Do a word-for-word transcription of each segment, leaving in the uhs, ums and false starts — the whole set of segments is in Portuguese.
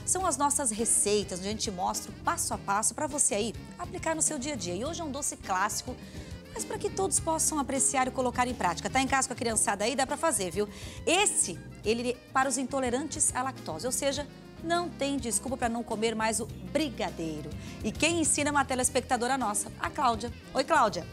São as nossas receitas, onde a gente mostra o passo a passo para você aí aplicar no seu dia a dia. E hoje é um doce clássico, mas para que todos possam apreciar e colocar em prática. Tá em casa com a criançada aí, dá para fazer, viu? Esse, ele é para os intolerantes à lactose, ou seja, não tem desculpa para não comer mais o brigadeiro. E quem ensina é uma telespectadora nossa, a Cláudia. Oi, Cláudia.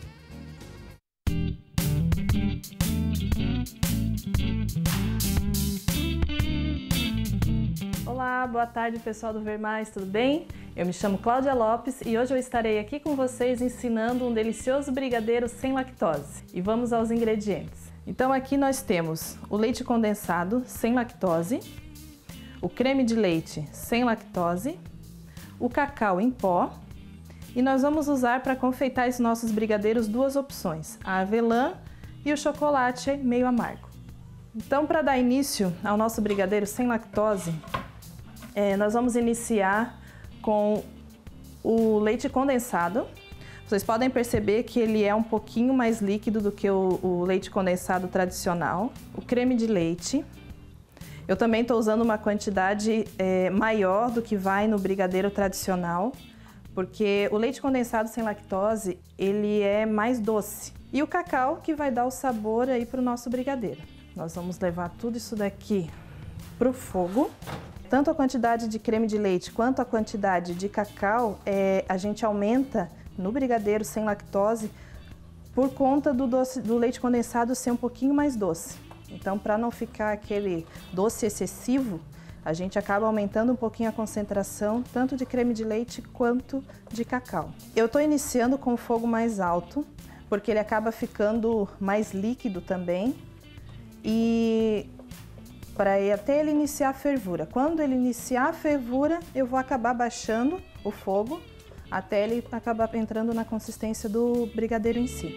Olá, boa tarde pessoal do Ver Mais, tudo bem? Eu me chamo Cláudia Lopes e hoje eu estarei aqui com vocês ensinando um delicioso brigadeiro sem lactose. E vamos aos ingredientes. Então aqui nós temos o leite condensado sem lactose, o creme de leite sem lactose, o cacau em pó e nós vamos usar para confeitar esses nossos brigadeiros duas opções, a avelã e o chocolate meio amargo. Então, para dar início ao nosso brigadeiro sem lactose, é, nós vamos iniciar com o leite condensado. Vocês podem perceber que ele é um pouquinho mais líquido do que o, o leite condensado tradicional. O creme de leite. Eu também estou usando uma quantidade é, maior do que vai no brigadeiro tradicional, porque o leite condensado sem lactose, ele é mais doce. E o cacau que vai dar o sabor aí para o nosso brigadeiro. Nós vamos levar tudo isso daqui para o fogo. Tanto a quantidade de creme de leite quanto a quantidade de cacau, é, a gente aumenta no brigadeiro sem lactose por conta do, doce, do leite condensado ser um pouquinho mais doce. Então, para não ficar aquele doce excessivo, a gente acaba aumentando um pouquinho a concentração, tanto de creme de leite quanto de cacau. Eu estou iniciando com o fogo mais alto, porque ele acaba ficando mais líquido também, e para até ele iniciar a fervura. Quando ele iniciar a fervura, eu vou acabar baixando o fogo, até ele acabar entrando na consistência do brigadeiro em si.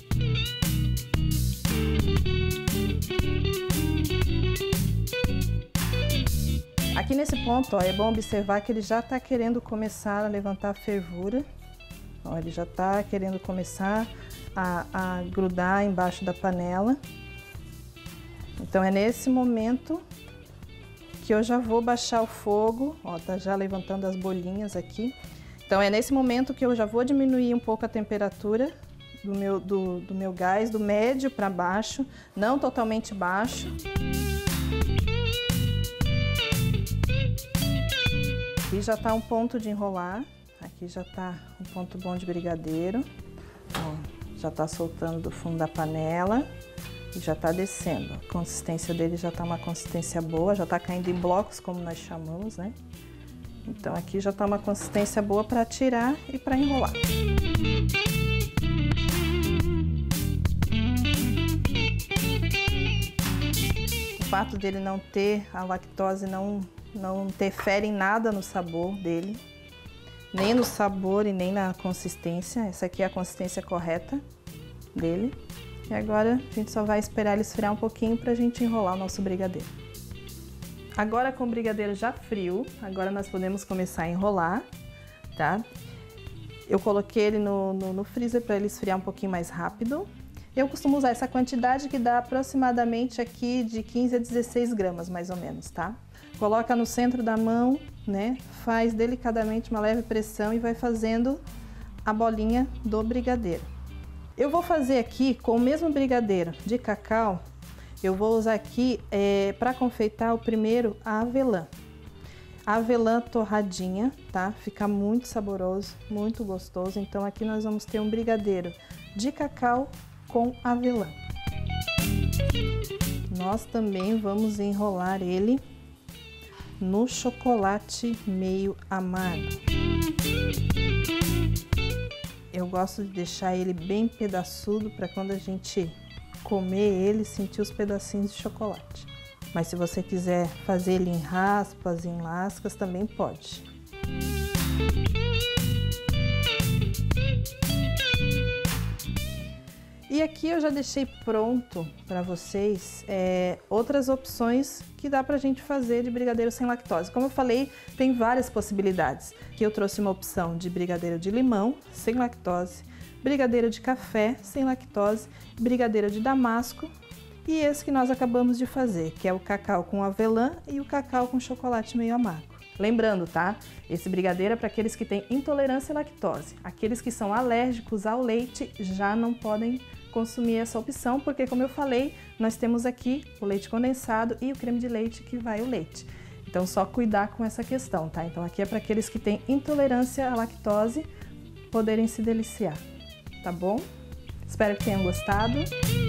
Aqui nesse ponto, ó, é bom observar que ele já está querendo começar a levantar a fervura. Ó, ele já está querendo começar a, a grudar embaixo da panela. Então é nesse momento que eu já vou baixar o fogo. Ó, tá já levantando as bolinhas aqui. Então é nesse momento que eu já vou diminuir um pouco a temperatura do meu, do, do meu gás, do médio para baixo, não totalmente baixo. Aqui já tá um ponto de enrolar, aqui já tá um ponto bom de brigadeiro. Ó, já tá soltando do fundo da panela e já tá descendo. A consistência dele já tá uma consistência boa, já tá caindo em blocos, como nós chamamos, né? Então aqui já tá uma consistência boa para tirar e para enrolar. O fato dele não ter a lactose não não interfere em nada no sabor dele, nem no sabor e nem na consistência. Essa aqui é a consistência correta dele. E agora a gente só vai esperar ele esfriar um pouquinho para a gente enrolar o nosso brigadeiro. Agora com o brigadeiro já frio, agora nós podemos começar a enrolar, tá? Eu coloquei ele no, no, no freezer para ele esfriar um pouquinho mais rápido. Eu costumo usar essa quantidade que dá aproximadamente aqui de quinze a dezesseis gramas, mais ou menos, tá? Coloca no centro da mão, né? Faz delicadamente uma leve pressão e vai fazendo a bolinha do brigadeiro. Eu vou fazer aqui com o mesmo brigadeiro de cacau, eu vou usar aqui é, para confeitar o primeiro a avelã. A avelã torradinha, tá? Fica muito saboroso, muito gostoso. Então aqui nós vamos ter um brigadeiro de cacau com avelã. Nós também vamos enrolar ele no chocolate meio amargo. Eu gosto de deixar ele bem pedaçudo para quando a gente comer ele, sentir os pedacinhos de chocolate. Mas se você quiser fazer ele em raspas, em lascas, também pode. E aqui eu já deixei pronto para vocês é, outras opções que dá pra gente fazer de brigadeiro sem lactose. Como eu falei, tem várias possibilidades. Aqui eu trouxe uma opção de brigadeiro de limão sem lactose, brigadeiro de café sem lactose, brigadeiro de damasco e esse que nós acabamos de fazer, que é o cacau com avelã e o cacau com chocolate meio amargo. Lembrando, tá? Esse brigadeiro é para aqueles que têm intolerância à lactose. Aqueles que são alérgicos ao leite já não podem consumir essa opção, porque, como eu falei, nós temos aqui o leite condensado e o creme de leite que vai o leite. Então, só cuidar com essa questão, tá? Então, aqui é para aqueles que têm intolerância à lactose poderem se deliciar, tá bom? Espero que tenham gostado.